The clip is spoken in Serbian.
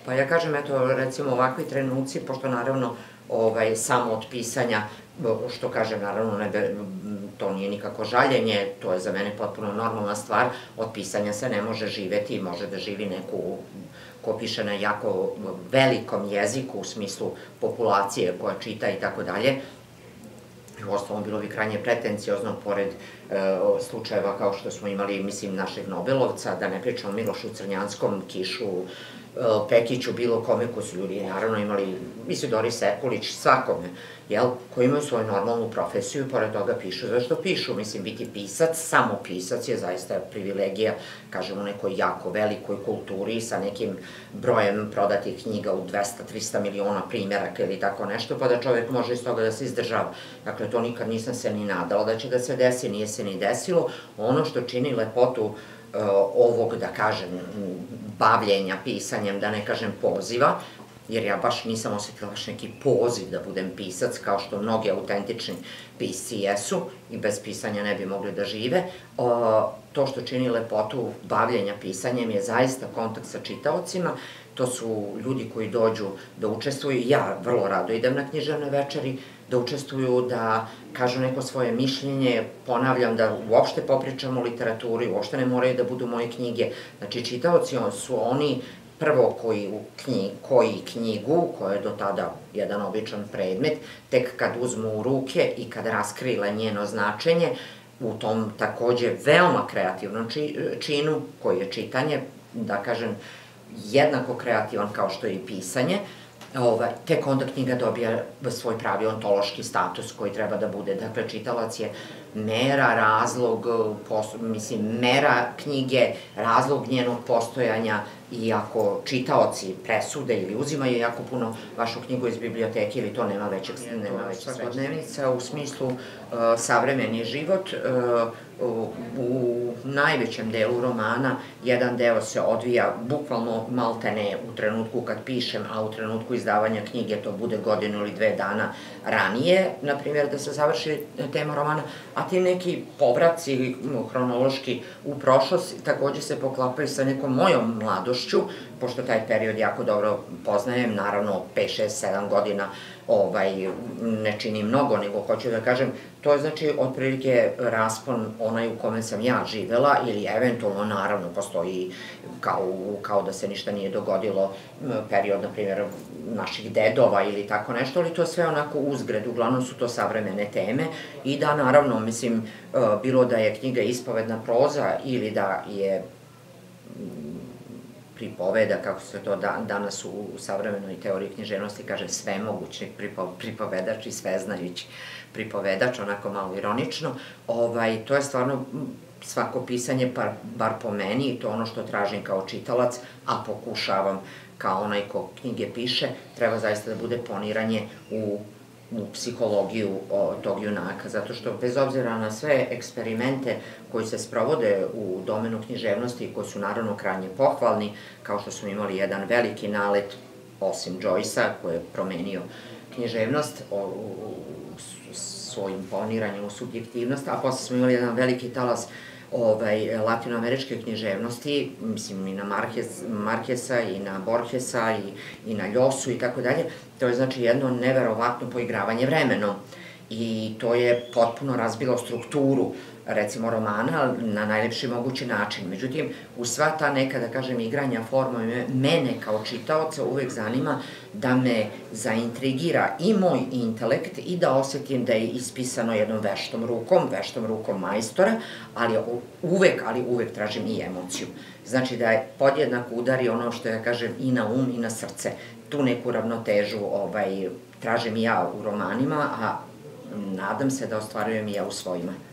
Pa ja kažem, eto, recimo ovakvi trenuci, pošto naravno samo od pisanja, što kažem, naravno, to nije nikako žaljenje, to je za mene potpuno normalna stvar, od pisanja se ne može živeti, može da živi neku ko piše na jako velikom jeziku, u smislu populacije koja čita i tako dalje. U osnovom bilo bi krajnje pretencijozno, pored slučajeva kao što smo imali, mislim, našeg Nobelovca, da ne pričamo o Milošu Crnjanskom, Kišu, Pekiću, bilo kome, ko su ljudi naravno imali, Isidori Sekulić, svakome, koji imaju svoju normalnu profesiju i pored toga pišu. Zašto pišu? Mislim, biti pisac, samo pisac je zaista privilegija, kažem, u nekoj jako velikoj kulturi sa nekim brojem prodatih knjiga u 200-300 miliona primjeraka ili tako nešto, pa da čovek može iz toga da se izdržava. Dakle, to nikad nisam se ni nadala da će da se desi, nije se ni desilo. Ono što čini lepotu ovog, da kažem, bavljenja pisanjem, da ne kažem poziva, jer ja baš nisam osetila baš neki poziv da budem pisac, kao što mnogi autentični pisci jesu i bez pisanja ne bi mogli da žive. To što čini lepotu bavljenja pisanjem je zaista kontakt sa čitaocima. To su ljudi koji dođu da učestvuju, ja vrlo rado idem na književne večeri, da učestvuju, da kažu neko svoje mišljenje, ponavljam da uopšte popričamo o literaturi, uopšte ne moraju da budu moje knjige. Znači, čitaoci su oni prvo koji knjigu, koja je do tada jedan običan predmet, tek kad uzmu u ruke i kad raskrile njeno značenje, u tom takođe veoma kreativnom činu, koji je čitanje, da kažem, jednako kreativan kao što je i pisanje, tek onda knjiga dobija svoj pravi ontološki status koji treba da bude. Dakle, čitalac je mera, razlog, mislim, mera knjige, razlog njenog postojanja, i ako čitaoci presude ili uzimaju jako puno vašu knjigu iz biblioteke ili to nema većeg svakodnevnica, u smislu savremeni život, u najvećem delu romana jedan deo se odvija bukvalno maltene u trenutku kad pišem, a u trenutku izdavanja knjige to bude godinu ili 2 dana ranije, na primjer, da se završi tema romana, a ti neki povraci hronološki u prošlost takođe se poklapaju sa nekom mojom mladošću, pošto taj period jako dobro poznajem, naravno 5, 6, 7 godina ne čini mnogo, nego hoću da kažem, to je znači otprilike raspon onaj u kome sam ja živela ili eventualno, naravno, postoji kao da se ništa nije dogodilo, period, na primjer, naših dedova ili tako nešto, ali to je sve onako uzgred, uglavnom su to savremene teme i da, naravno, mislim, bilo da je knjiga ispovedna proza ili da je pripoveda, kako se to danas u savremenoj teoriji književnosti kaže, svemogućni pripovedač i sveznajući pripovedač, onako malo ironično, to je stvarno svako pisanje, bar po meni, i to ono što tražim kao čitalac, a pokušavam kao onaj ko knjige piše, treba zaista da bude poniranje u psihologiju tog junaka, zato što bez obzira na sve eksperimente koji se sprovode u domenu književnosti i koji su naravno krajnje pohvalni, kao što smo imali jedan veliki nalet, osim Joyce-a, koji je promenio književnost svojim poniranjem u subjektivnost, a posle smo imali jedan veliki talas latinoameričke književnosti, mislim i na Markesa i na Borgesa i na Ljosu i tako dalje, to je znači jedno neverovatno poigravanje vremenom i to je potpuno razbilo strukturu, recimo, romana na najlepši mogući način. Međutim, u sva ta neka, da kažem, igranja formom, mene kao čitaoca uvek zanima da me zaintrigira i moj intelekt i da osetim da je ispisano jednom veštom rukom majstora, ali uvek tražim i emociju. Znači da je podjednako udari ono što ja kažem i na um i na srce. Tu neku ravnotežu tražim i ja u romanima, a nadam se da ostvarujem i ja u svojima.